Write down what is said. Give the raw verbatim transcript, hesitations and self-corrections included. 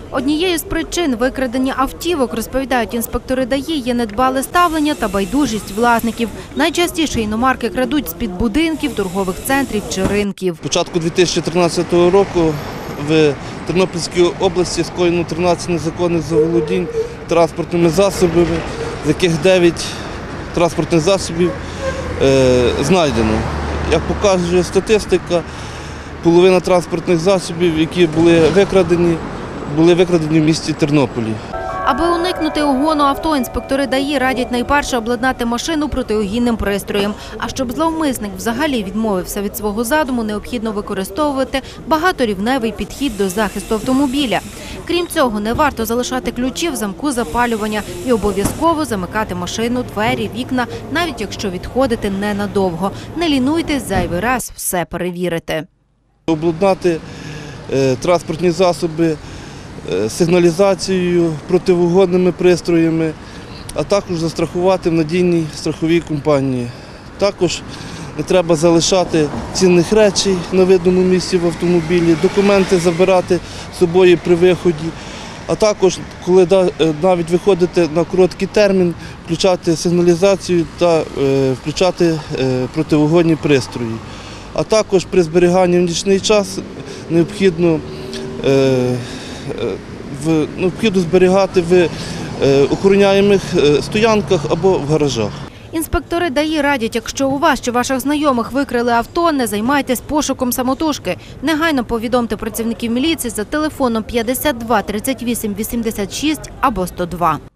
Однією з причин викрадення автівок, розповідають інспектори ДАІ, є недбале ставлення та байдужість власників. Найчастіше іномарки крадуть з-під будинків, торгових центрів чи ринків. З початку дві тисячі тринадцятого року в Тернопільській області скоєно тринадцять незаконних заволодінь транспортними засобами, з яких дев'ять транспортних засобів е, знайдено. Як показує статистика, половина транспортних засобів, які були викрадені, були викрадені в місті Тернополі. Аби уникнути угону авто, інспектори ДАІ радять найперше обладнати машину протиугінним пристроєм. А щоб зловмисник взагалі відмовився від свого задуму, необхідно використовувати багаторівневий підхід до захисту автомобіля. Крім цього, не варто залишати ключі в замку запалювання і обов'язково замикати машину, двері, вікна, навіть якщо відходите ненадовго. Не лінуйтесь зайвий раз все перевірити. Обладнати е, транспортні засоби сигналізацією, противогонними пристроями, а також застрахувати в надійній страховій компанії. Також не треба залишати цінних речей на видному місці в автомобілі, документи забирати з собою при виході, а також, коли навіть виходите на короткий термін, включати сигналізацію та включати противогонні пристрої. А також при зберіганні в нічний час необхідно В, необхідно зберігати в е, охороняємих стоянках або в гаражах. Інспектори ДАІ радять, якщо у вас чи ваших знайомих викрили авто, не займайтесь пошуком самотужки. Негайно повідомте працівників міліції за телефоном п'ятдесят два тридцять вісім вісімдесят шість або сто два.